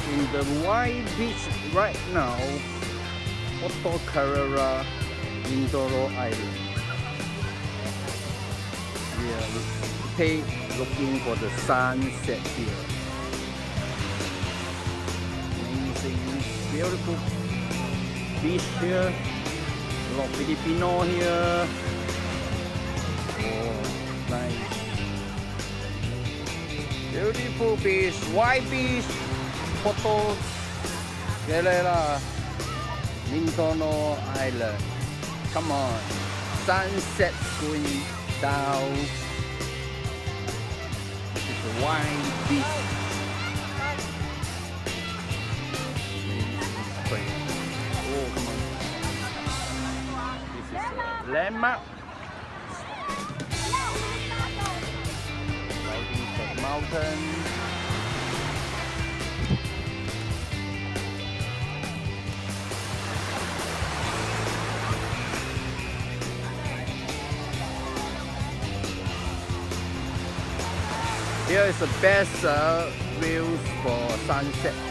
in the white beach right now, Porto Carrera, Mindoro Island. We are looking for the sunset here. Amazing, beautiful beach here. A lot of Filipino here. Oh, nice. Beautiful beach, white beach, Porto Carrera, Mindoro Island. Come on, sunset going down. This is a white beach. Oh, come on. This is a landmark. Mountain. Here is the best views for sunset.